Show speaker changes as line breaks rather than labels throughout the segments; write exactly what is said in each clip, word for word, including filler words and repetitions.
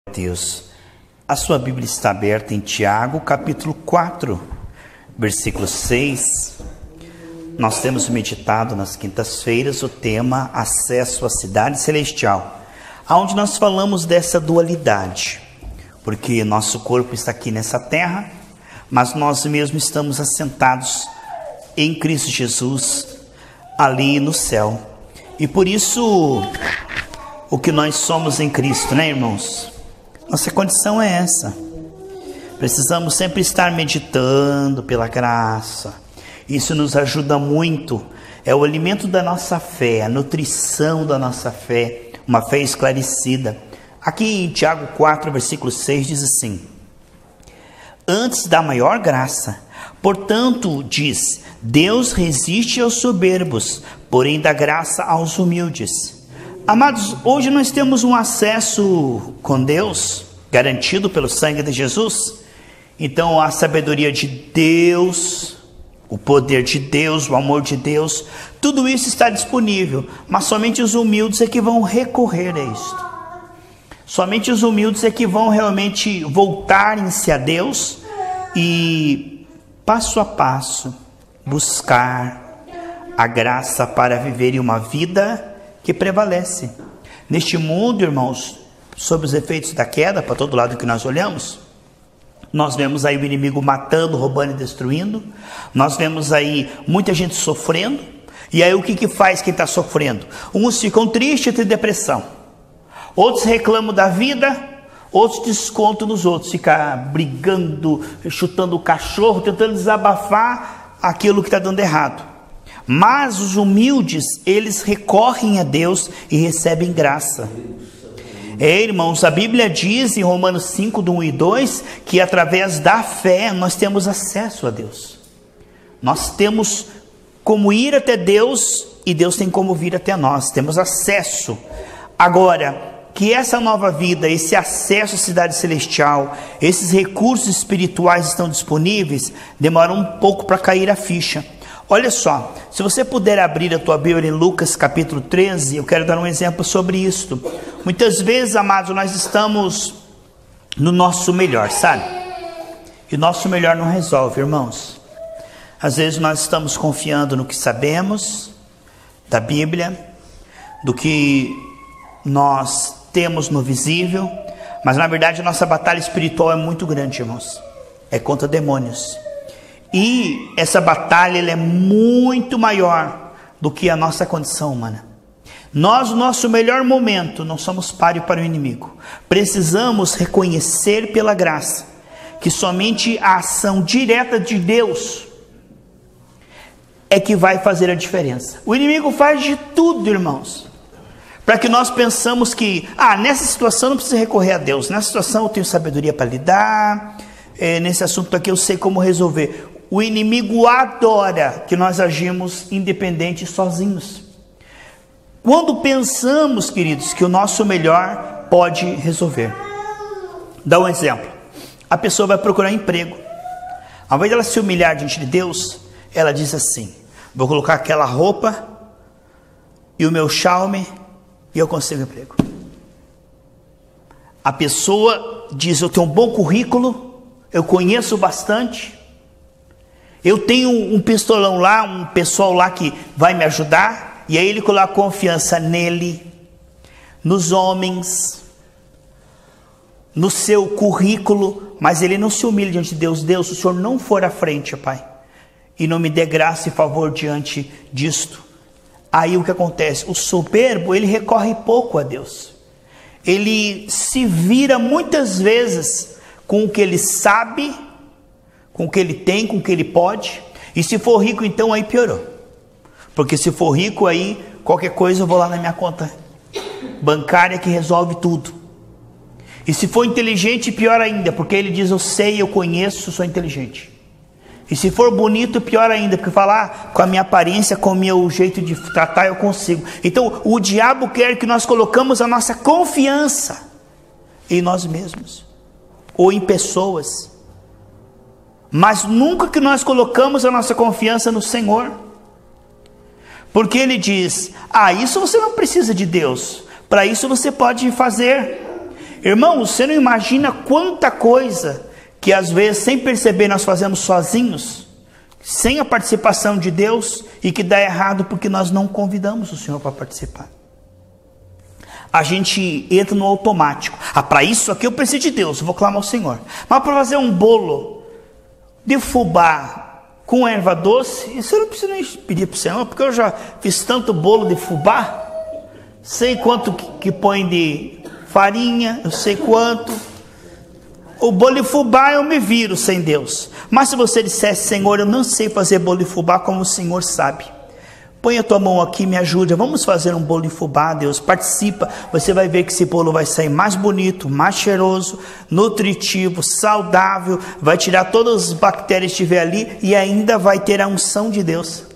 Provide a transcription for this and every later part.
Deus, a sua Bíblia está aberta em Tiago, capítulo quatro, versículo seis. Nós temos meditado nas quintas-feiras o tema acesso à cidade celestial, onde nós falamos dessa dualidade, porque nosso corpo está aqui nessa terra, mas nós mesmos estamos assentados em Cristo Jesus, ali no céu. E por isso, o que nós somos em Cristo, né, irmãos? Nossa condição é essa. Precisamos sempre estar meditando pela graça. Isso nos ajuda muito. É o alimento da nossa fé, a nutrição da nossa fé, uma fé esclarecida. Aqui em Tiago quatro, versículo seis, diz assim: antes da maior graça, portanto, diz, Deus resiste aos soberbos, porém dá graça aos humildes. Amados, hoje nós temos um acesso com Deus, garantido pelo sangue de Jesus. Então a sabedoria de Deus, o poder de Deus, o amor de Deus, tudo isso está disponível, mas somente os humildes é que vão recorrer a isto. Somente os humildes é que vão realmente voltarem-se a Deus e, passo a passo, buscar a graça para viverem uma vida que prevalece. Neste mundo, irmãos, sob os efeitos da queda, para todo lado que nós olhamos, nós vemos aí o inimigo matando, roubando e destruindo. Nós vemos aí muita gente sofrendo. E aí o que que faz quem está sofrendo? Uns ficam tristes e têm depressão. Outros reclamam da vida, outros descontam nos outros. Fica brigando, chutando o cachorro, tentando desabafar aquilo que está dando errado. Mas os humildes, eles recorrem a Deus e recebem graça. É, irmãos, a Bíblia diz em Romanos cinco, do um e dois, que através da fé nós temos acesso a Deus. Nós temos como ir até Deus e Deus tem como vir até nós. Temos acesso. Agora, que essa nova vida, esse acesso à cidade celestial, esses recursos espirituais estão disponíveis, demora um pouco para cair a ficha. Olha só, se você puder abrir a tua Bíblia em Lucas capítulo treze, eu quero dar um exemplo sobre isto. Muitas vezes, amados, nós estamos no nosso melhor, sabe? E nosso melhor não resolve, irmãos. Às vezes nós estamos confiando no que sabemos da Bíblia, do que nós temos no visível, mas na verdade a nossa batalha espiritual é muito grande, irmãos. É contra demônios. E essa batalha ela é muito maior do que a nossa condição humana. Nós, no nosso melhor momento, não somos páreo para o inimigo. Precisamos reconhecer pela graça que somente a ação direta de Deus é que vai fazer a diferença. O inimigo faz de tudo, irmãos, para que nós pensamos que, ah, nessa situação não precisa recorrer a Deus. Nessa situação eu tenho sabedoria para lidar, é, nesse assunto aqui eu sei como resolver. O inimigo adora que nós agimos independentes sozinhos. Quando pensamos, queridos, que o nosso melhor pode resolver. Dá um exemplo. A pessoa vai procurar emprego. Ao invés de ela se humilhar diante de Deus, ela diz assim: vou colocar aquela roupa e o meu charme e eu consigo emprego. A pessoa diz: eu tenho um bom currículo, eu conheço bastante, eu tenho um pistolão lá, um pessoal lá que vai me ajudar. E aí ele coloca confiança nele, nos homens, no seu currículo, mas ele não se humilha diante de Deus. Deus, se o Senhor não for à frente, Pai, e não me dê graça e favor diante disto, aí o que acontece? O soberbo, ele recorre pouco a Deus. Ele se vira muitas vezes com o que ele sabe, com o que ele tem, com o que ele pode. E se for rico, então aí piorou. Porque se for rico, aí qualquer coisa eu vou lá na minha conta bancária que resolve tudo. E se for inteligente, pior ainda, porque ele diz: eu sei, eu conheço, sou inteligente. E se for bonito, pior ainda, porque falar com a minha aparência, com o meu jeito de tratar, eu consigo. Então o diabo quer que nós colocamos a nossa confiança em nós mesmos ou em pessoas, mas nunca que nós colocamos a nossa confiança no Senhor. Porque ele diz: ah, isso você não precisa de Deus, para isso você pode fazer. Irmão, você não imagina quanta coisa que às vezes, sem perceber, nós fazemos sozinhos, sem a participação de Deus, e que dá errado porque nós não convidamos o Senhor para participar. A gente entra no automático. Ah, para isso aqui eu preciso de Deus, eu vou clamar ao Senhor. Mas para fazer um bolo de fubá com erva doce, isso eu não preciso nem pedir para o Senhor, porque eu já fiz tanto bolo de fubá, sei quanto que, que põe de farinha, eu sei quanto. O bolo de fubá eu me viro sem Deus. Mas se você dissesse, Senhor, eu não sei fazer bolo de fubá como o Senhor sabe, põe a tua mão aqui, me ajuda, vamos fazer um bolo de fubá, Deus, participa, você vai ver que esse bolo vai sair mais bonito, mais cheiroso, nutritivo, saudável, vai tirar todas as bactérias que estiver ali e ainda vai ter a unção de Deus.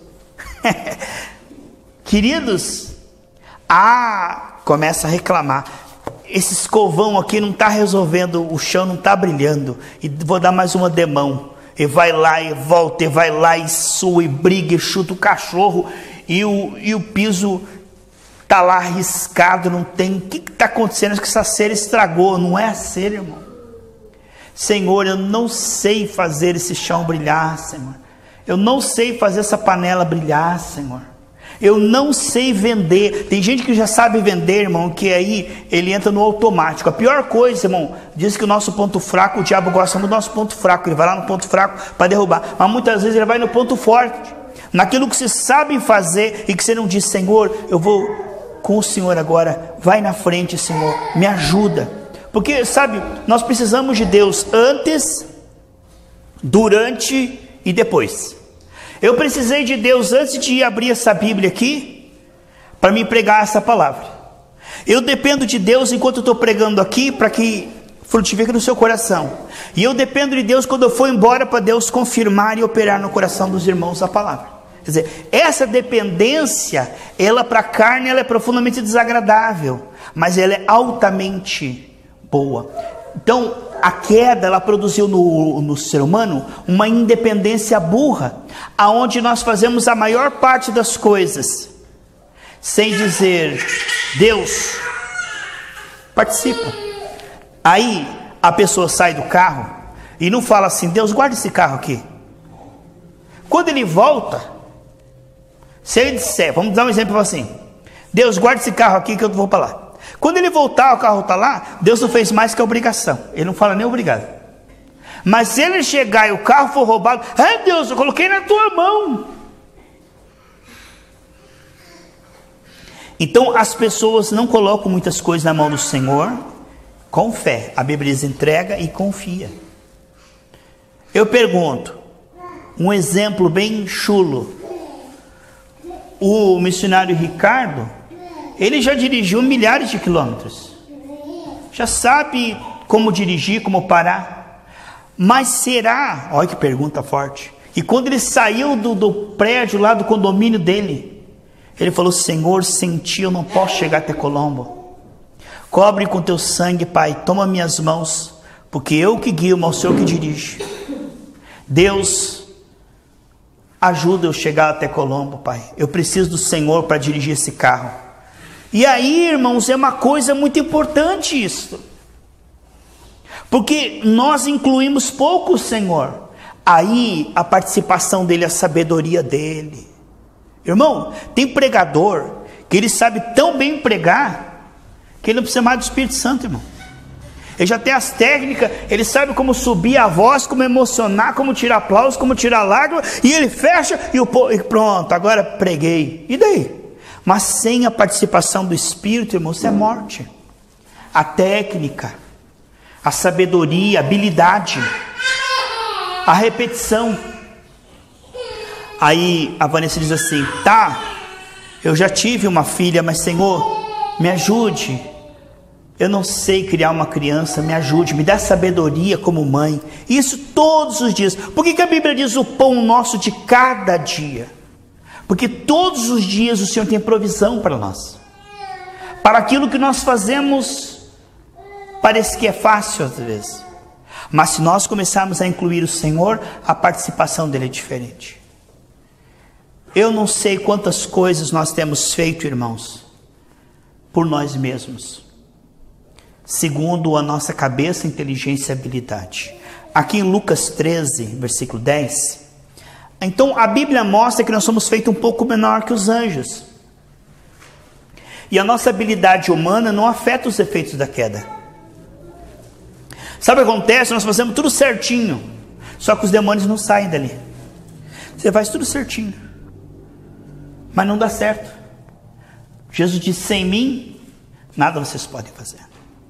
Queridos, ah, começa a reclamar, esse escovão aqui não está resolvendo, o chão não está brilhando, e vou dar mais uma demão, e vai lá e volta, e vai lá e sua, e briga, e chuta o cachorro, e o, e o piso está lá riscado, não tem, o que está acontecendo? Acho que essa cera estragou, não é a cera, irmão. Senhor, eu não sei fazer esse chão brilhar, Senhor, eu não sei fazer essa panela brilhar, Senhor. Eu não sei vender. Tem gente que já sabe vender, irmão, que aí ele entra no automático. A pior coisa, irmão, diz que o nosso ponto fraco, o diabo gosta muito do nosso ponto fraco. Ele vai lá no ponto fraco para derrubar. Mas muitas vezes ele vai no ponto forte. Naquilo que você sabe fazer e que você não diz, Senhor, eu vou com o Senhor agora. Vai na frente, Senhor, me ajuda. Porque, sabe, nós precisamos de Deus antes, durante e depois. Eu precisei de Deus antes de abrir essa Bíblia aqui, para me pregar essa palavra. Eu dependo de Deus enquanto eu estou pregando aqui, para que frutifique no seu coração. E eu dependo de Deus quando eu for embora, para Deus confirmar e operar no coração dos irmãos a palavra. Quer dizer, essa dependência, ela para a carne, ela é profundamente desagradável, mas ela é altamente boa. Então, a queda, ela produziu no, no ser humano uma independência burra, aonde nós fazemos a maior parte das coisas, sem dizer, Deus, participa. Aí, a pessoa sai do carro, e não fala assim, Deus, guarda esse carro aqui. Quando ele volta, se ele disser, vamos dar um exemplo assim, Deus, guarda esse carro aqui que eu vou para lá. Quando ele voltar, o carro está lá, Deus não fez mais que a obrigação. Ele não fala nem obrigado. Mas se ele chegar e o carro for roubado, ai Deus, eu coloquei na tua mão. Então as pessoas não colocam muitas coisas na mão do Senhor com fé. A Bíblia diz entrega e confia. Eu pergunto, um exemplo bem chulo. O missionário Ricardo, ele já dirigiu milhares de quilômetros, já sabe como dirigir, como parar, mas será, olha que pergunta forte, e quando ele saiu do, do prédio lá do condomínio dele, ele falou, Senhor, sem ti eu não posso chegar até Colombo, cobre com teu sangue, Pai, toma minhas mãos, porque eu que guio, mas o Senhor que dirige. Deus, ajuda eu chegar até Colombo, Pai, eu preciso do Senhor para dirigir esse carro. E aí, irmãos, é uma coisa muito importante isso, porque nós incluímos pouco o Senhor, aí a participação dele, a sabedoria dele. Irmão, tem pregador que ele sabe tão bem pregar, que ele não precisa mais do Espírito Santo, irmão. Ele já tem as técnicas, ele sabe como subir a voz, como emocionar, como tirar aplausos, como tirar lágrima, e ele fecha e o povo, e pronto, agora preguei. E daí? Mas sem a participação do Espírito, irmão, isso é morte. A técnica, a sabedoria, a habilidade, a repetição. Aí a Vanessa diz assim, tá, eu já tive uma filha, mas Senhor, me ajude. Eu não sei criar uma criança, me ajude, me dá sabedoria como mãe. Isso todos os dias. Por que que a Bíblia diz o pão nosso de cada dia? Porque todos os dias o Senhor tem provisão para nós. Para aquilo que nós fazemos, parece que é fácil às vezes. Mas se nós começarmos a incluir o Senhor, a participação dele é diferente. Eu não sei quantas coisas nós temos feito, irmãos, por nós mesmos. segundo a nossa cabeça, inteligência e habilidade. Aqui em Lucas treze, versículo dez, então a Bíblia mostra que nós somos feitos um pouco menor que os anjos. E a nossa habilidade humana não afeta os efeitos da queda. Sabe o que acontece? Nós fazemos tudo certinho, só que os demônios não saem dali. Você faz tudo certinho, mas não dá certo. Jesus disse: sem mim, nada vocês podem fazer.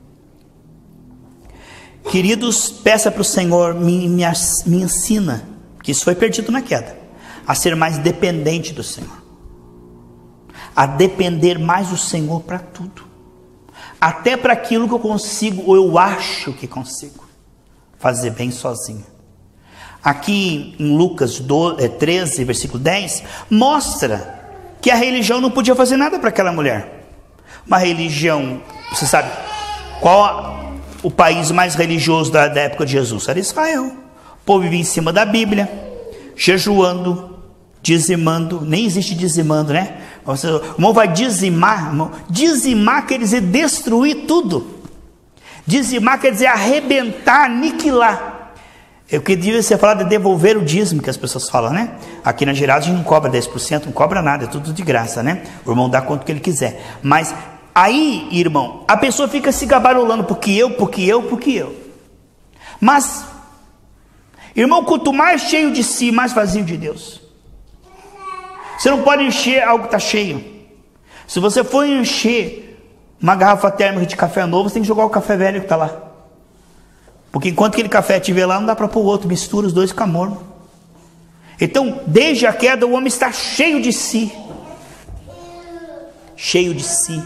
Queridos, peça para o Senhor, me, me, me ensina, que isso foi perdido na queda, a ser mais dependente do Senhor, a depender mais do Senhor para tudo, até para aquilo que eu consigo, ou eu acho que consigo, fazer bem sozinho. Aqui em Lucas treze, versículo dez, mostra que a religião não podia fazer nada para aquela mulher. Uma religião, você sabe qual a, o país mais religioso da, da época de Jesus? Era Israel. O povo vivia em cima da Bíblia, jejuando, dizimando. Nem existe dizimando, né? Você, o irmão vai dizimar, irmão. Dizimar quer dizer destruir tudo. Dizimar quer dizer arrebentar, aniquilar. Eu queria ser falar de devolver o dízimo, que as pessoas falam, né? Aqui na Geraldo a gente não cobra dez por cento, não cobra nada, é tudo de graça, né? O irmão dá quanto que ele quiser. Mas aí, irmão, a pessoa fica se gabarolando, porque eu, porque eu, porque eu. Mas, irmão, quanto mais cheio de si, mais vazio de Deus. Você não pode encher algo que está cheio. Se você for encher uma garrafa térmica de café novo, você tem que jogar o café velho que está lá. Porque enquanto aquele café estiver lá, não dá para pôr o outro, mistura os dois, fica morno. Então, desde a queda, o homem está cheio de si. Cheio de si.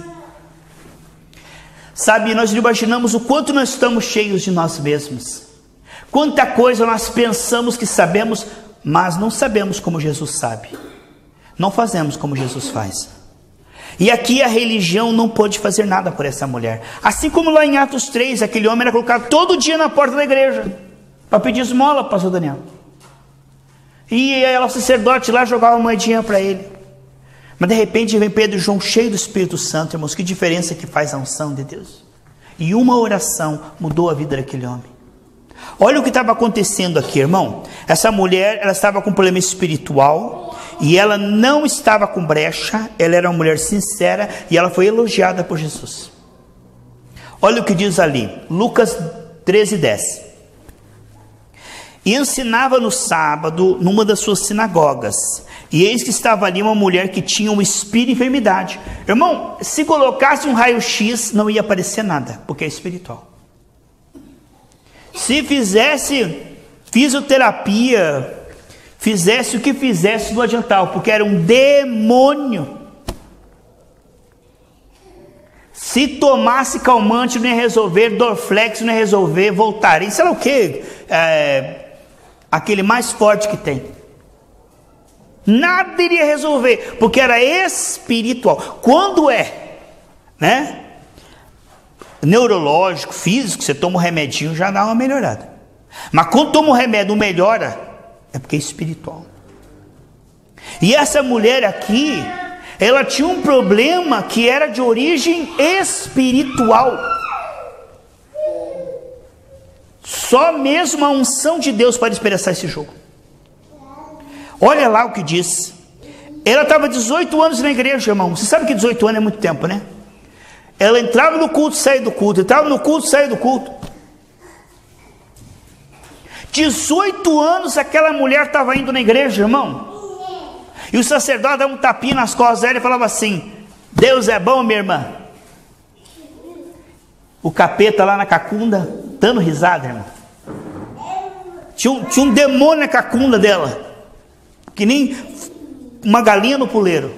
Sabe, nós imaginamos o quanto nós estamos cheios de nós mesmos. Quanta coisa nós pensamos que sabemos, mas não sabemos como Jesus sabe. Não fazemos como Jesus faz. E aqui a religião não pôde fazer nada por essa mulher. Assim como lá em Atos três, aquele homem era colocado todo dia na porta da igreja para pedir esmola, pastor Daniel. E o sacerdote lá jogava uma moedinha para ele. Mas de repente vem Pedro e João cheio do Espírito Santo, irmãos. Que diferença que faz a unção de Deus. E uma oração mudou a vida daquele homem. Olha o que estava acontecendo aqui, irmão. Essa mulher, ela estava com um problema espiritual. E ela não estava com brecha, ela era uma mulher sincera e ela foi elogiada por Jesus. Olha o que diz ali, Lucas treze, dez. E ensinava no sábado numa das suas sinagogas. E eis que estava ali uma mulher que tinha um espírito de enfermidade. Irmão, se colocasse um raio-x não ia aparecer nada, porque é espiritual. Se fizesse fisioterapia, fizesse o que fizesse, não adiantava, porque era um demônio. Se tomasse calmante não ia resolver, Dorflex não ia resolver, voltaria, sei lá o que, é, aquele mais forte que tem. Nada iria resolver, porque era espiritual. Quando é, né, neurológico, físico, você toma um remedinho, já dá uma melhorada. Mas quando toma um remédio, não melhora, é porque é espiritual. E essa mulher aqui, ela tinha um problema que era de origem espiritual. Só mesmo a unção de Deus pode expressar esse jogo. Olha lá o que diz. Ela estava dezoito anos na igreja, irmão. Você sabe que dezoito anos é muito tempo, né? Ela entrava no culto, saía do culto, entrava no culto, saía do culto. dezoito anos aquela mulher estava indo na igreja, irmão. E o sacerdote dava um tapinha nas costas dela e falava assim: Deus é bom, minha irmã. O capeta lá na cacunda, dando risada, irmão. Tinha um, tinha um demônio na cacunda dela, que nem uma galinha no puleiro.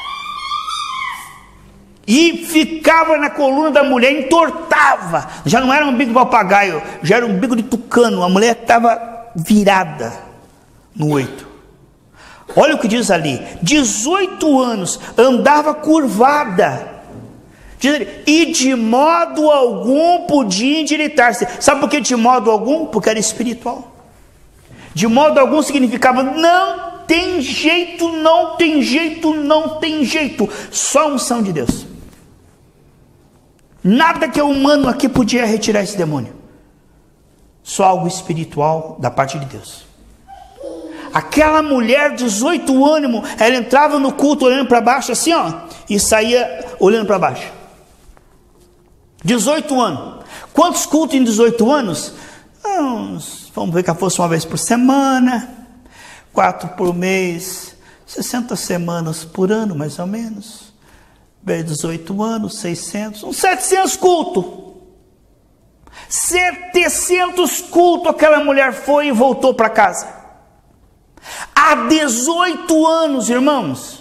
E ficava na coluna da mulher, entortava. Já não era um bico de papagaio, já era um bico de tucano. A mulher estava virada no oito. Olha o que diz ali: dezoito anos, andava curvada. Diz ali, e de modo algum podia endireitar-se. Sabe por que de modo algum? Porque era espiritual. De modo algum significava não tem jeito, não tem jeito, não tem jeito. Só a unção de Deus. Nada que é humano aqui podia retirar esse demônio. Só algo espiritual da parte de Deus. Aquela mulher, dezoito anos, ela entrava no culto olhando para baixo assim, ó, e saía olhando para baixo. dezoito anos. Quantos cultos em dezoito anos? Uns, vamos ver que fosse uma vez por semana, quatro por mês, sessenta semanas por ano, mais ou menos. dezoito anos, seiscentos, uns setecentos cultos. setecentos cultos aquela mulher foi e voltou para casa. Há dezoito anos, irmãos.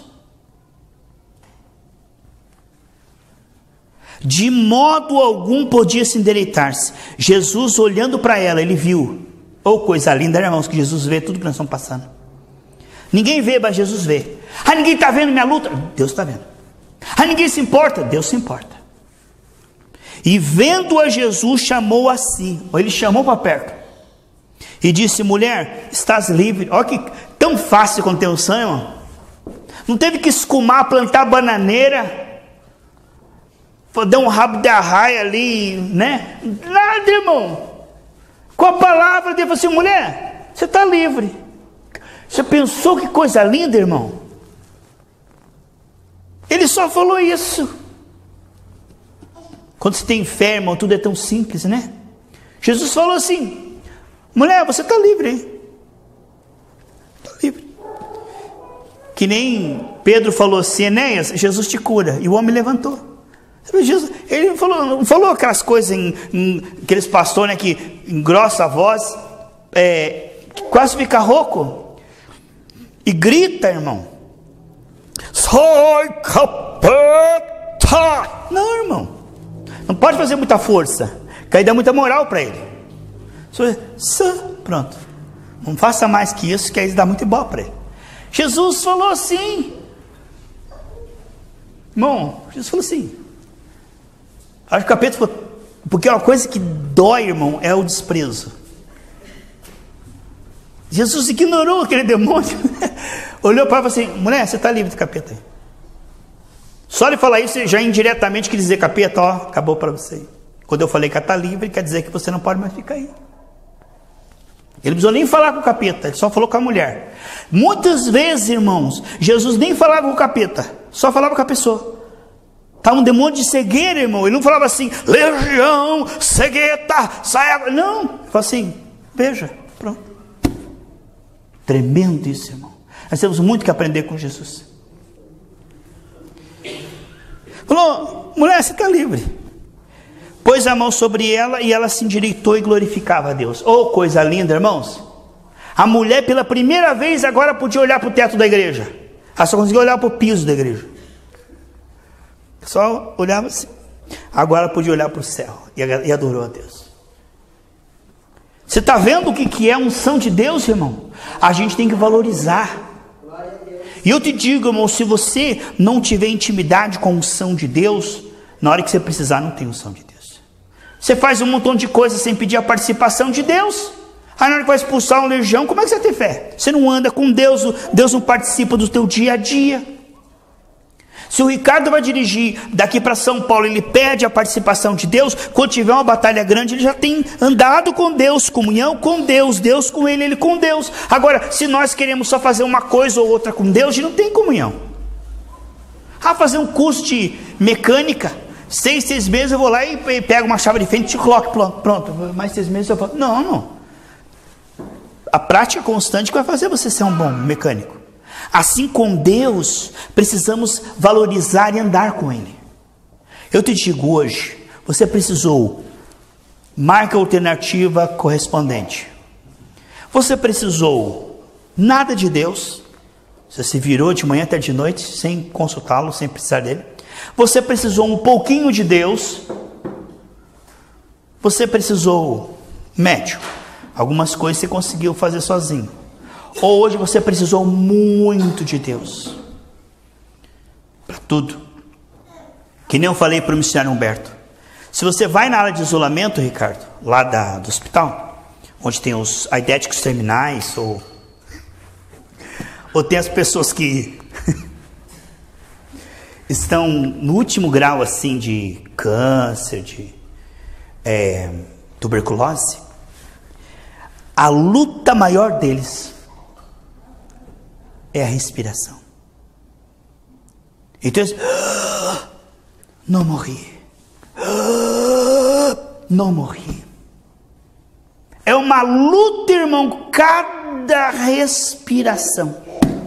De modo algum podia se endireitar-se. Jesus, olhando para ela, ele viu. Oh, coisa linda, né, irmãos, que Jesus vê tudo que nós estamos passando. Ninguém vê, mas Jesus vê. Ah, ninguém está vendo minha luta? Deus está vendo. Ah, ninguém se importa? Deus se importa. E vendo a Jesus, chamou a si. Ele chamou para perto. E disse, mulher, estás livre. Olha que tão fácil quando tem o sangue, irmão. Não teve que escumar, plantar bananeira, dar um rabo de arraia ali, né? Nada, irmão. Com a palavra dele, falou assim, mulher, você está livre. Você pensou que coisa linda, irmão? Ele só falou isso. Quando você tem fé, irmão, tudo é tão simples, né? Jesus falou assim, mulher, você está livre, hein? Está livre. Que nem Pedro falou assim, Enéas, Jesus te cura. E o homem levantou. Jesus, ele falou, não falou aquelas coisas, em, em, aqueles pastores, né, que engrossa a voz, é, quase fica rouco. E grita, irmão. Sai, capeta! Não, irmão. Não pode fazer muita força, que aí dá muita moral para ele. Pronto. Não faça mais que isso, que aí dá muito ibope para ele. Jesus falou assim. Irmão, Jesus falou assim. Acho que o capeta falou, porque uma coisa que dói, irmão, é o desprezo. Jesus ignorou aquele demônio. Olhou para ela e falou assim, mulher, você está livre do capeta aí. Só ele falar isso, já indiretamente quer dizer, capeta, ó, acabou para você. Quando eu falei que ela está livre, quer dizer que você não pode mais ficar aí. Ele não precisou nem falar com o capeta, ele só falou com a mulher. Muitas vezes, irmãos, Jesus nem falava com o capeta, só falava com a pessoa. Está um demônio de cegueira, irmão. Ele não falava assim, legião, cegueta, sai. Não, ele falou assim, veja, pronto. Tremendo isso, irmão. Nós temos muito que aprender com Jesus. Falou, mulher, você está livre. Pôs a mão sobre ela e ela se endireitou e glorificava a Deus. Oh, coisa linda, irmãos. A mulher pela primeira vez agora podia olhar para o teto da igreja. Ela só conseguia olhar para o piso da igreja. Só olhava assim. Agora ela podia olhar para o céu e adorou a Deus. Você está vendo o que, que é a unção de Deus, irmão? A gente tem que valorizar. E eu te digo, irmão, se você não tiver intimidade com a unção de Deus, na hora que você precisar, não tem unção de Deus. Você faz um montão de coisas sem pedir a participação de Deus. Aí na hora que vai expulsar uma legião, como é que você tem fé? Você não anda com Deus, Deus não participa do teu dia a dia. Se o Ricardo vai dirigir daqui para São Paulo, ele pede a participação de Deus, quando tiver uma batalha grande, ele já tem andado com Deus, comunhão com Deus, Deus com ele, ele com Deus. Agora, se nós queremos só fazer uma coisa ou outra com Deus, a gente não tem comunhão. Ah, fazer um curso de mecânica, seis, seis meses eu vou lá e pego uma chave de fenda e te coloco, pronto, pronto, mais seis meses eu falo, não, não. A prática constante que vai fazer você ser um bom mecânico. Assim com Deus, precisamos valorizar e andar com Ele. Eu te digo hoje, você precisou, marca alternativa correspondente. Você precisou nada de Deus, você se virou de manhã até de noite, sem consultá-lo, sem precisar dele. Você precisou um pouquinho de Deus, você precisou médio, algumas coisas você conseguiu fazer sozinho. Ou hoje você precisou muito de Deus para tudo. Que nem eu falei para o missionário Humberto. Se você vai na área de isolamento, Ricardo, lá da, do hospital, onde tem os aidéticos terminais, ou, ou tem as pessoas que estão no último grau assim de câncer, de é, tuberculose, a luta maior deles é a respiração. Então eles, ah, não morri, ah, não morri. É uma luta, irmão, cada respiração.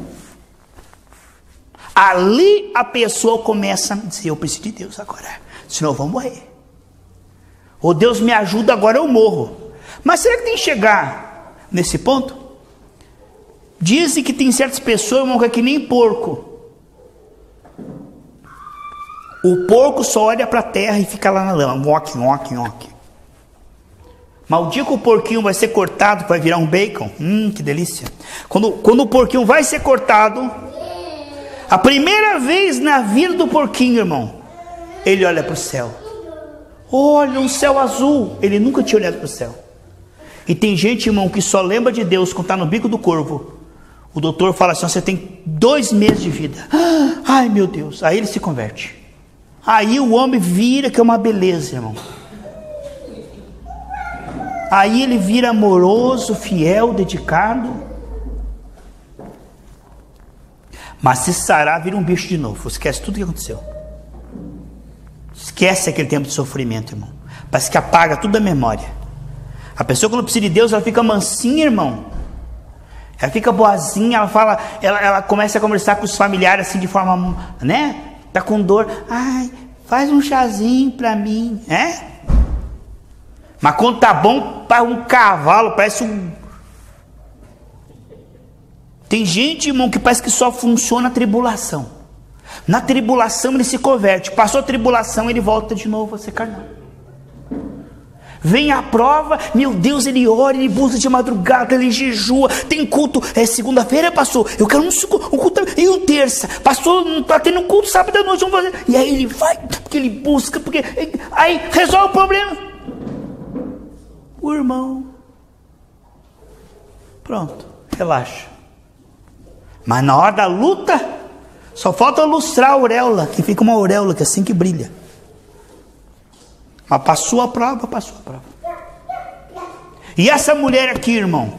Ali a pessoa começa a dizer, eu preciso de Deus agora, senão eu vou morrer. Ou Deus me ajuda, agora eu morro. Mas será que tem que chegar nesse ponto? Dizem que tem certas pessoas, irmão, que é que nem porco. O porco só olha para a terra e fica lá na lama, nhoque, nhoque, nhoque. Mas o dia que o porquinho vai ser cortado, vai virar um bacon, hum, que delícia. Quando, quando o porquinho vai ser cortado, a primeira vez na vida do porquinho, irmão, ele olha para o céu. Olha, um céu azul. Ele nunca tinha olhado para o céu. E tem gente, irmão, que só lembra de Deus quando está no bico do corvo. O doutor fala assim, você tem dois meses de vida. Ai, meu Deus. Aí ele se converte. Aí o homem vira, que é uma beleza, irmão. Aí ele vira amoroso, fiel, dedicado. Mas se sarar, vira um bicho de novo. Esquece tudo o que aconteceu. Esquece aquele tempo de sofrimento, irmão. Parece que apaga tudo da memória. A pessoa quando precisa de Deus, ela fica mansinha, irmão. Ela fica boazinha, ela fala, ela, ela começa a conversar com os familiares assim de forma, né? Tá com dor. Ai, faz um chazinho pra mim, é? Mas quando tá bom, para um cavalo, parece um... Tem gente, irmão, que parece que só funciona a tribulação. Na tribulação ele se converte. Passou a tribulação, ele volta de novo a ser carnal. Vem a prova, meu Deus, ele ora, ele busca de madrugada, ele jejua. Tem culto, é segunda-feira, passou. Eu quero um, um culto. E o terça, passou, não está tendo culto sábado à noite, vamos fazer. E aí ele vai, porque ele busca, porque aí resolve o problema. O irmão, pronto, relaxa. Mas na hora da luta, só falta lustrar a auréola, que fica uma auréola que é assim que brilha. Mas passou a prova, passou a prova. E essa mulher aqui, irmão,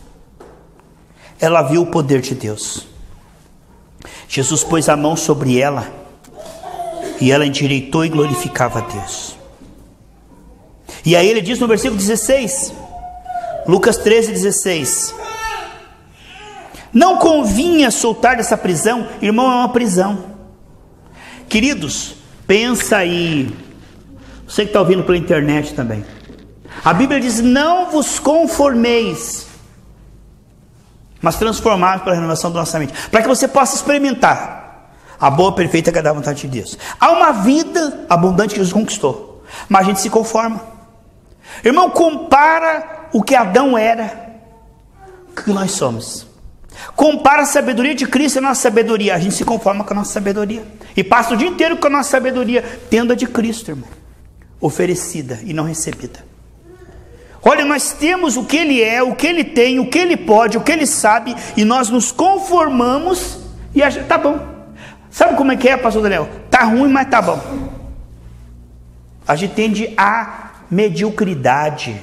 ela viu o poder de Deus. Jesus pôs a mão sobre ela e ela endireitou e glorificava a Deus. E aí ele diz no versículo dezesseis, Lucas treze, dezesseis: não convinha soltar dessa prisão. Irmão, é uma prisão. Queridos, pensa aí. Você que está ouvindo pela internet também. A Bíblia diz, não vos conformeis, mas transformados pela renovação do nossa mente. Para que você possa experimentar a boa, perfeita e agradável vontade de Deus. Há uma vida abundante que Jesus conquistou, mas a gente se conforma. Irmão, compara o que Adão era com o que nós somos. Compara a sabedoria de Cristo e a nossa sabedoria. A gente se conforma com a nossa sabedoria e passa o dia inteiro com a nossa sabedoria, tendo a de Cristo, irmão, oferecida e não recebida. Olha, nós temos o que Ele é, o que Ele tem, o que Ele pode, o que Ele sabe, e nós nos conformamos e achamos, tá bom. Sabe como é que é, pastor Daniel? Tá ruim, mas tá bom. A gente tende à mediocridade.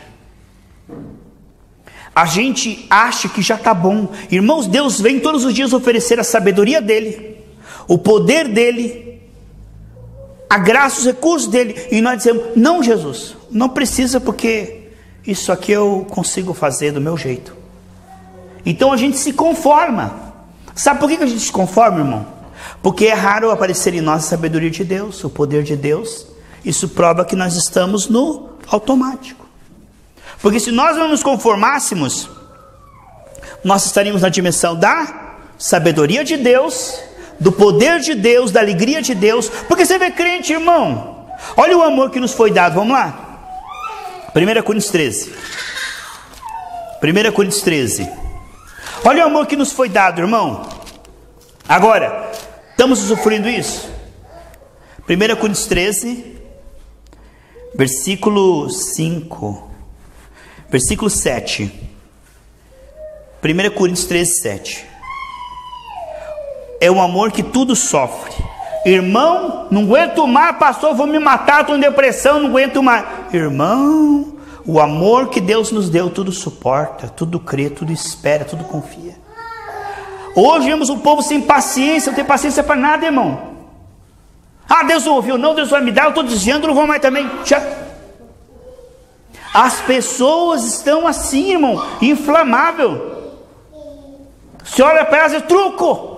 A gente acha que já está bom. Irmãos, Deus vem todos os dias oferecer a sabedoria dEle, o poder dEle, a graça, os recursos dEle. E nós dizemos, não, Jesus, não precisa, porque isso aqui eu consigo fazer do meu jeito. Então a gente se conforma. Sabe por que a gente se conforma, irmão? Porque é raro aparecer em nós a sabedoria de Deus, o poder de Deus. Isso prova que nós estamos no automático. Porque se nós não nos conformássemos, nós estaríamos na dimensão da sabedoria de Deus, do poder de Deus, da alegria de Deus. Porque você vê crente, irmão, olha o amor que nos foi dado. Vamos lá, primeira Coríntios treze. primeira Coríntios treze. Olha o amor que nos foi dado, irmão. Agora, estamos sofrendo isso? primeira Coríntios treze, versículo cinco. Versículo sete. primeira Coríntios treze, sete. É um amor que tudo sofre, Irmão, não aguento mais, pastor, vou me matar, estou em depressão, não aguento mais. Irmão, o amor que Deus nos deu, tudo suporta, tudo crê, tudo espera, tudo confia. Hoje vemos um povo sem paciência, não tem paciência para nada, irmão. Ah, Deus não ouviu, não, Deus vai me dar, eu estou desviando, não vou mais também. Já. As pessoas estão assim, irmão, inflamável. Você olha para elas e truco.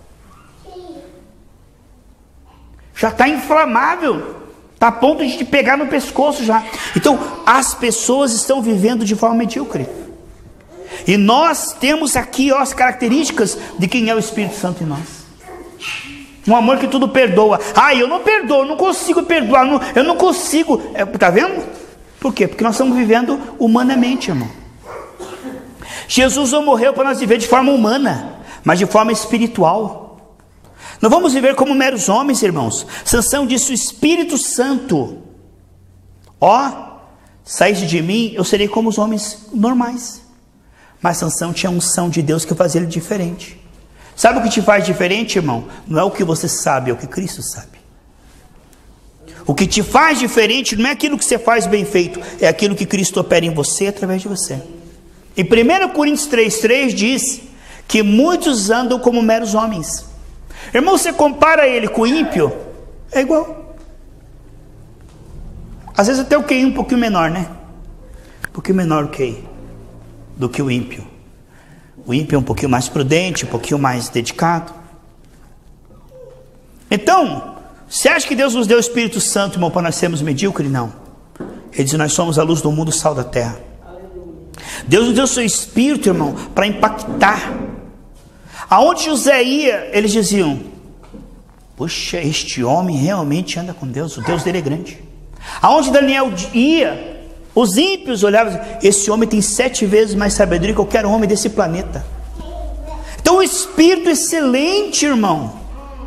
Já está inflamável, está a ponto de te pegar no pescoço já. Então, as pessoas estão vivendo de forma medíocre. E nós temos aqui ó, as características de quem é o Espírito Santo em nós. Um amor que tudo perdoa. Ah, eu não perdoo, eu não consigo perdoar, não, eu não consigo. Está vendo? Por quê? Porque nós estamos vivendo humanamente, irmão. Jesus não morreu para nós viver de forma humana, mas de forma espiritual. Não vamos viver como meros homens, irmãos. Sansão disse: o Espírito Santo, ó, saísse de mim, eu serei como os homens normais. Mas Sansão tinha a unção de Deus que fazia ele diferente. Sabe o que te faz diferente, irmão? Não é o que você sabe, é o que Cristo sabe. O que te faz diferente não é aquilo que você faz bem feito, é aquilo que Cristo opera em você através de você. Em primeira Coríntios três, três diz que muitos andam como meros homens. Irmão, você compara ele com o ímpio, é igual. Às vezes até o Q I um pouquinho menor, né? Um pouquinho menor o Q I do que o ímpio. O ímpio é um pouquinho mais prudente, um pouquinho mais dedicado. Então, você acha que Deus nos deu o Espírito Santo, irmão, para nós sermos medíocres? Não. Ele diz: nós somos a luz do mundo, o sal da terra. Deus nos deu o seu Espírito, irmão, para impactar. Aonde José ia, eles diziam: puxa, este homem realmente anda com Deus, o Deus dele é grande. Aonde Daniel ia, os ímpios olhavam e diziam: esse homem tem sete vezes mais sabedoria que qualquer homem desse planeta. Então o Espírito é excelente, irmão.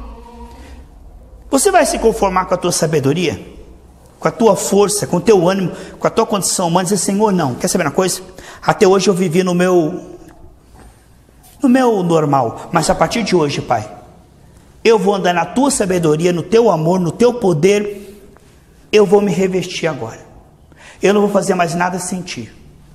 Você vai se conformar com a tua sabedoria, com a tua força, com o teu ânimo, com a tua condição humana, e dizer: Senhor, não, quer saber uma coisa? Até hoje eu vivi no meu no meu normal, mas a partir de hoje, Pai, eu vou andar na tua sabedoria, no teu amor, no teu poder. Eu vou me revestir agora. Eu não vou fazer mais nada sem ti.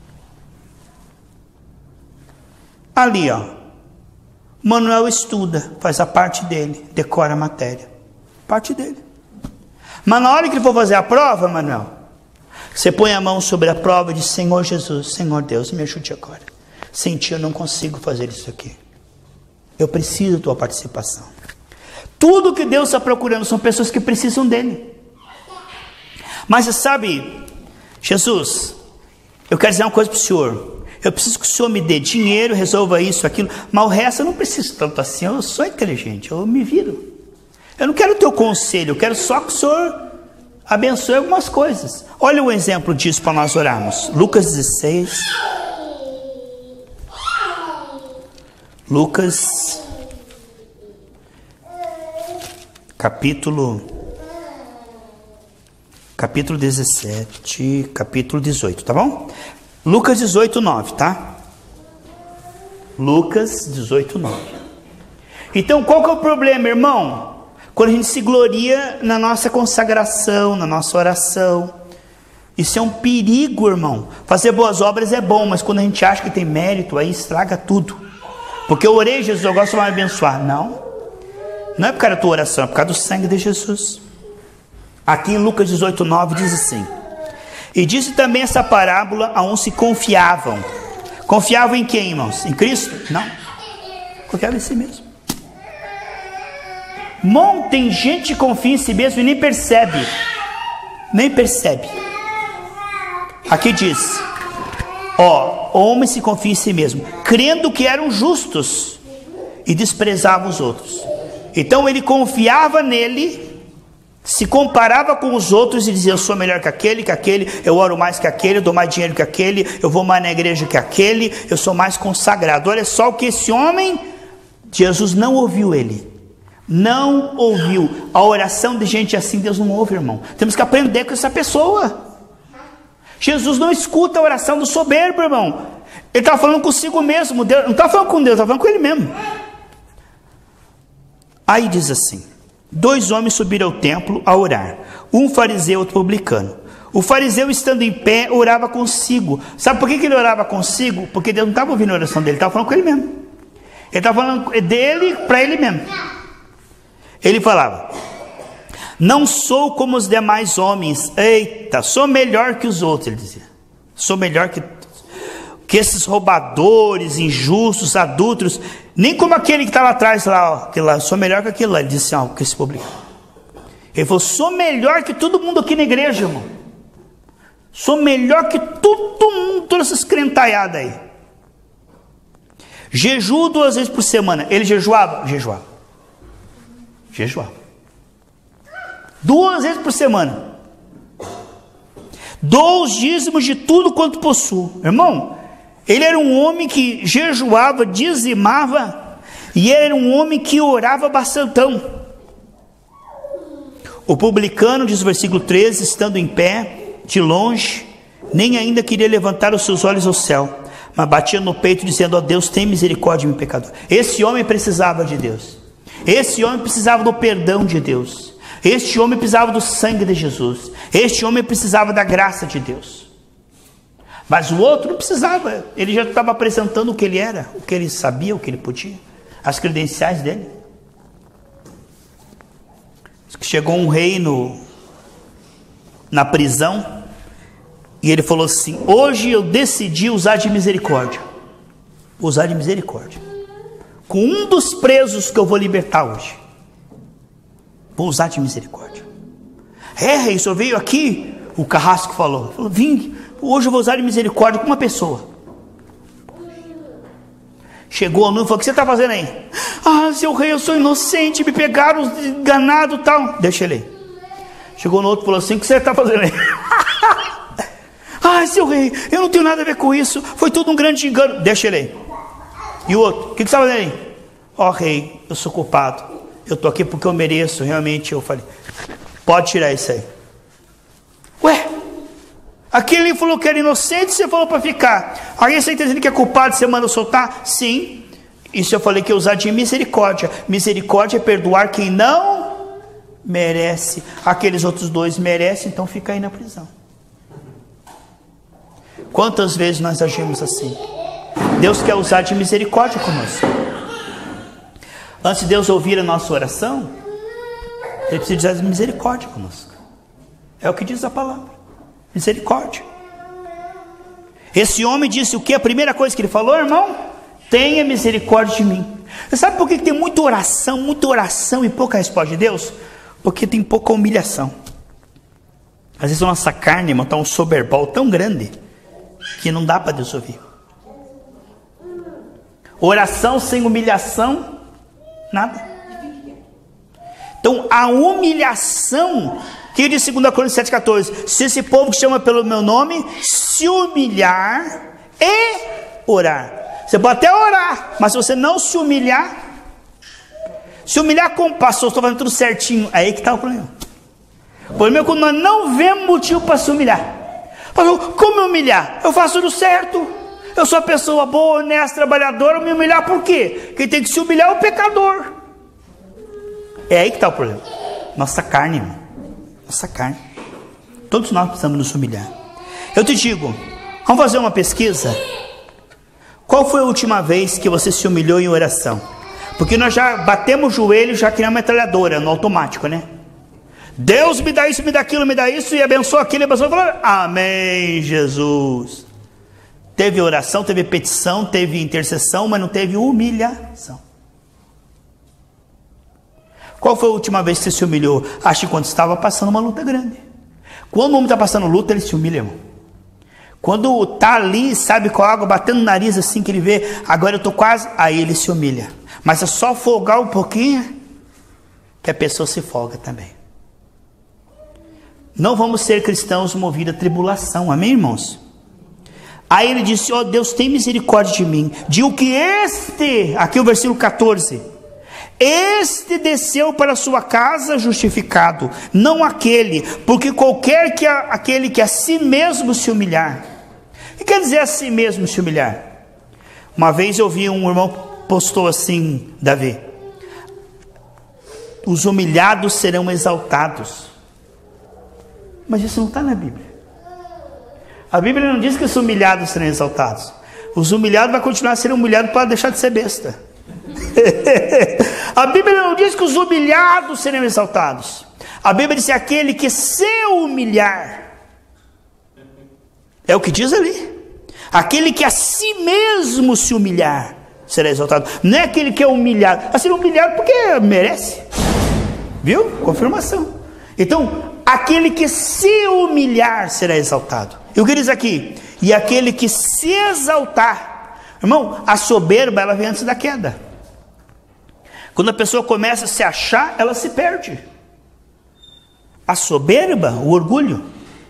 Ali, ó, Manuel estuda, faz a parte dele, decora a matéria, parte dele. Mas na hora que ele for fazer a prova, Manuel, você põe a mão sobre a prova e diz: Senhor Jesus, Senhor Deus, me ajude agora. Sem ti eu não consigo fazer isso aqui. Eu preciso da tua participação. Tudo que Deus está procurando são pessoas que precisam dele. Mas você sabe, Jesus, eu quero dizer uma coisa para o Senhor. Eu preciso que o Senhor me dê dinheiro, resolva isso, aquilo. Mas o resto eu não preciso tanto assim. Eu sou inteligente, eu me viro. Eu não quero o teu conselho, eu quero só que o Senhor abençoe algumas coisas. Olha o exemplo disso para nós orarmos. Lucas dezesseis. Lucas, capítulo, capítulo dezessete, capítulo dezoito, tá bom? Lucas dezoito, nove, tá? Lucas dezoito, nove. Então, qual que é o problema, irmão? Quando a gente se gloria na nossa consagração, na nossa oração. Isso é um perigo, irmão. Fazer boas obras é bom, mas quando a gente acha que tem mérito, aí estraga tudo. Porque eu orei, Jesus, agora você vai me abençoar. Não, não é por causa da tua oração, é por causa do sangue de Jesus. Aqui em Lucas dezoito, nove diz assim: e disse também essa parábola a uns se confiavam. Confiavam em quem, irmãos? Em Cristo? Não, confiavam em si mesmo. Irmão, tem gente que confia em si mesmo e nem percebe. Nem percebe. Aqui diz: ó, homem se confia em si mesmo, crendo que eram justos e desprezava os outros. Então ele confiava nele, se comparava com os outros e dizia: eu sou melhor que aquele, que aquele, eu oro mais que aquele, eu dou mais dinheiro que aquele, eu vou mais na igreja que aquele, eu sou mais consagrado. Olha só o que esse homem, Jesus não ouviu ele. Não ouviu. A oração de gente assim Deus não ouve, irmão. Temos que aprender com essa pessoa. Jesus não escuta a oração do soberbo, irmão. Ele está falando consigo mesmo. Deus, não está falando com Deus, está falando com ele mesmo. Aí diz assim: dois homens subiram ao templo a orar, um fariseu e outro publicano. O fariseu, estando em pé, orava consigo. Sabe por que que ele orava consigo? Porque Deus não estava ouvindo a oração dele, ele estava falando com ele mesmo. Ele estava falando dele para ele mesmo. Ele falava: não sou como os demais homens. Eita, sou melhor que os outros, ele dizia. Sou melhor que, que esses roubadores, injustos, adúlteros. Nem como aquele que está lá atrás, lá, ó, que lá, sou melhor que aquele lá. Ele disse: ah, que esse público. Ele falou: sou melhor que todo mundo aqui na igreja, irmão. Sou melhor que todo mundo, todas essas crentaiadas aí. Jejuo duas vezes por semana. Ele jejuava? Jejuava. Jejuava. Duas vezes por semana. Dou os dízimos de tudo quanto possuo. Irmão, ele era um homem que jejuava, dizimava, e ele era um homem que orava bastantão. O publicano, diz o versículo treze, estando em pé, de longe, nem ainda queria levantar os seus olhos ao céu, mas batia no peito dizendo: ó Deus, tem misericórdia de mim, pecador. Esse homem precisava de Deus. Esse homem precisava do perdão de Deus. Este homem precisava do sangue de Jesus. Este homem precisava da graça de Deus. Mas o outro não precisava. Ele já estava apresentando o que ele era, o que ele sabia, o que ele podia, as credenciais dele. Chegou um rei no, na prisão, e ele falou assim: hoje eu decidi usar de misericórdia. Usar de misericórdia com um dos presos que eu vou libertar hoje. Vou usar de misericórdia. É, rei, o senhor veio aqui? O carrasco falou, falou: vim, hoje eu vou usar de misericórdia com uma pessoa. Chegou a noiva e falou: o que você está fazendo aí? Ah, seu rei, eu sou inocente, me pegaram enganado e tal. Deixa ele aí. Chegou no outro e falou assim: o que você está fazendo aí? Ah, seu rei, eu não tenho nada a ver com isso, foi tudo um grande engano. Deixa ele aí. E o outro: o que, que você está fazendo aí? Ó, oh, rei, eu sou culpado, eu estou aqui porque eu mereço, realmente. Eu falei: pode tirar isso aí. Ué, aquele falou que era inocente, você falou para ficar. Aí você está dizendo que é culpado, você manda soltar? Sim. Isso eu falei que é usar de misericórdia. Misericórdia é perdoar quem não merece. Aqueles outros dois merecem, então fica aí na prisão. Quantas vezes nós agimos assim? Deus quer usar de misericórdia conosco. Antes de Deus ouvir a nossa oração, Ele precisa usar de misericórdia conosco. É o que diz a palavra: misericórdia. Esse homem disse o que? A primeira coisa que ele falou: irmão, tenha misericórdia de mim. Você sabe por que tem muita oração, muita oração e pouca resposta de Deus? Porque tem pouca humilhação. Às vezes a nossa carne, irmão, está um soberbol tão grande que não dá para Deus ouvir. Oração sem humilhação, nada. Então a humilhação, que diz dois Coríntios sete, quatorze: se esse povo que chama pelo meu nome se humilhar e orar. Você pode até orar, mas se você não se humilhar, se humilhar como pastor, estou fazendo tudo certinho, aí que está o problema. O problema é quando nós não vemos motivo para se humilhar. Como me humilhar? Eu faço tudo certo, eu sou uma pessoa boa, honesta, trabalhadora. Me humilhar por quê? Quem tem que se humilhar é o pecador. É aí que está o problema. Nossa carne, irmão. Nossa carne. Todos nós precisamos nos humilhar. Eu te digo, vamos fazer uma pesquisa. Qual foi a última vez que você se humilhou em oração? Porque nós já batemos o joelho, já criamos metralhadora no automático, né? Deus me dá isso, me dá aquilo, me dá isso, e abençoa aquilo, e abençoa aquilo. Amém, Jesus. Teve oração, teve petição, teve intercessão, mas não teve humilhação. Qual foi a última vez que você se humilhou? Acho que quando estava passando uma luta grande. Quando o homem está passando luta, ele se humilha, irmão. Quando está ali, sabe, com a água batendo no nariz assim, que ele vê, agora eu estou quase, aí ele se humilha. Mas é só folgar um pouquinho, que a pessoa se folga também. Não vamos ser cristãos movidos a tribulação, amém, irmãos? Aí ele disse: ó, oh, Deus, tem misericórdia de mim. Digo que este, aqui o versículo quatorze, este desceu para sua casa justificado, não aquele, porque qualquer que a, aquele que a si mesmo se humilhar. O que quer dizer a si mesmo se humilhar? Uma vez eu vi um irmão postou assim, Davi: os humilhados serão exaltados. Mas isso não está na Bíblia. A Bíblia não diz que os humilhados serão exaltados. Os humilhados vão continuar a ser humilhados para deixar de ser besta. A Bíblia não diz que os humilhados serão exaltados. A Bíblia diz que aquele que se humilhar, é o que diz ali, aquele que a si mesmo se humilhar será exaltado. Não é aquele que é humilhado, a ser humilhado porque merece. Viu? Confirmação. Então, aquele que se humilhar será exaltado. E o que diz aqui? E aquele que se exaltar. Irmão, a soberba, ela vem antes da queda. Quando a pessoa começa a se achar, ela se perde. A soberba, o orgulho.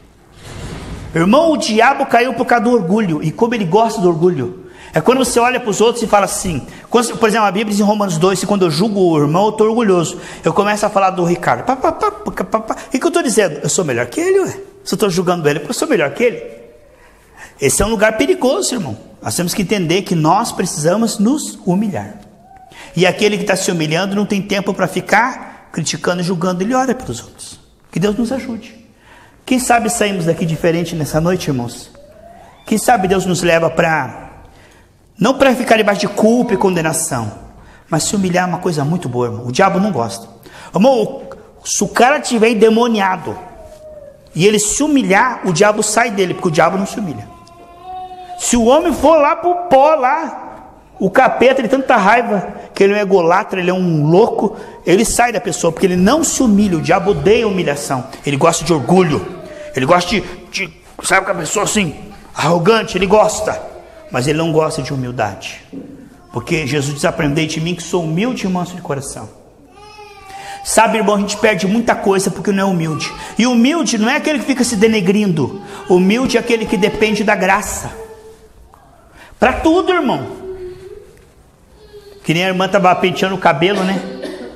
Irmão, o diabo caiu por causa do orgulho. E como ele gosta do orgulho. É quando você olha para os outros e fala assim. Quando, por exemplo, a Bíblia diz em Romanos dois, que quando eu julgo o irmão, eu estou orgulhoso. Eu começo a falar do Ricardo. Pá, pá, pá, pá, pá, pá. E o que eu estou dizendo? Eu sou melhor que ele, ué. Se eu estou julgando ele, porque eu sou melhor que ele. Esse é um lugar perigoso, irmão. Nós temos que entender que nós precisamos nos humilhar. E aquele que está se humilhando não tem tempo para ficar criticando e julgando. Ele ora pelos outros. Que Deus nos ajude. Quem sabe saímos daqui diferente nessa noite, irmãos? Quem sabe Deus nos leva para... não para ficar debaixo de culpa e condenação, mas se humilhar é uma coisa muito boa, irmão. O diabo não gosta. Irmão, se o cara estiver endemoniado e ele se humilhar, o diabo sai dele, porque o diabo não se humilha. Se o homem for lá pro pó lá, o capeta, ele tem tanta raiva que ele é um ególatra, ele é um louco, ele sai da pessoa, porque ele não se humilha. O diabo odeia humilhação, ele gosta de orgulho, ele gosta de, de sabe, que a pessoa assim, arrogante, ele gosta, mas ele não gosta de humildade, porque Jesus diz: aprendei de mim que sou humilde e manso de coração. Sabe, irmão, a gente perde muita coisa porque não é humilde. E humilde não é aquele que fica se denegrindo. Humilde é aquele que depende da graça. Para tudo, irmão. Que nem a irmã estava penteando o cabelo, né?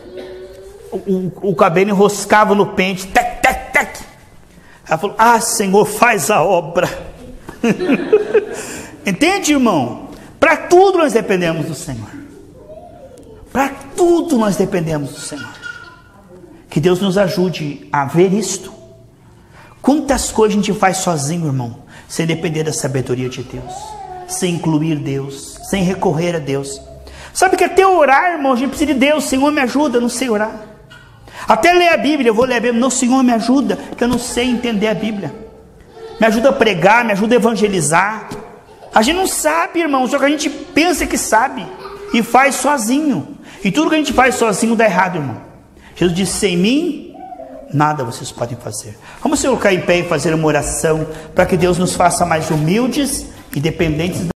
O, o, o cabelo enroscava no pente. Tac, tac, tac. Ela falou: ah, Senhor, faz a obra. Entende, irmão? Para tudo nós dependemos do Senhor. Para tudo nós dependemos do Senhor. Que Deus nos ajude a ver isto. Quantas coisas a gente faz sozinho, irmão, sem depender da sabedoria de Deus, sem incluir Deus, sem recorrer a Deus. Sabe que até orar, irmão, a gente precisa de Deus. Senhor, me ajuda, eu não sei orar. Até ler a Bíblia, eu vou ler a Bíblia. Não, Senhor, me ajuda, que eu não sei entender a Bíblia. Me ajuda a pregar, me ajuda a evangelizar. A gente não sabe, irmão, só que a gente pensa que sabe e faz sozinho. E tudo que a gente faz sozinho dá errado, irmão. Jesus disse: sem mim, nada vocês podem fazer. Vamos se colocar em pé e fazer uma oração para que Deus nos faça mais humildes e dependentes